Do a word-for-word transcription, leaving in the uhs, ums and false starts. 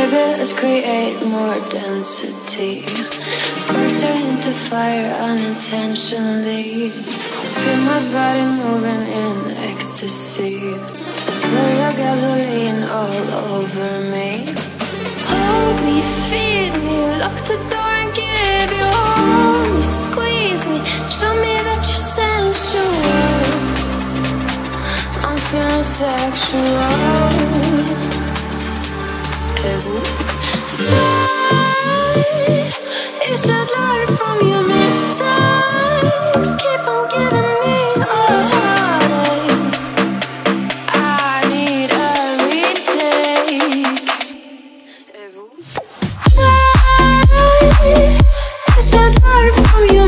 Baby, let's create more density. Sparks turn into fire unintentionally. Feel my body moving in ecstasy. Pour your gasoline all over me. Hold me, feed me, lock the door and give you. Hold me, squeeze me, show me that you're sensual. I'm feeling sexual. Side, you should learn from your mistakes. Keep on giving me all the heartache. I need every take. Side, you should learn from your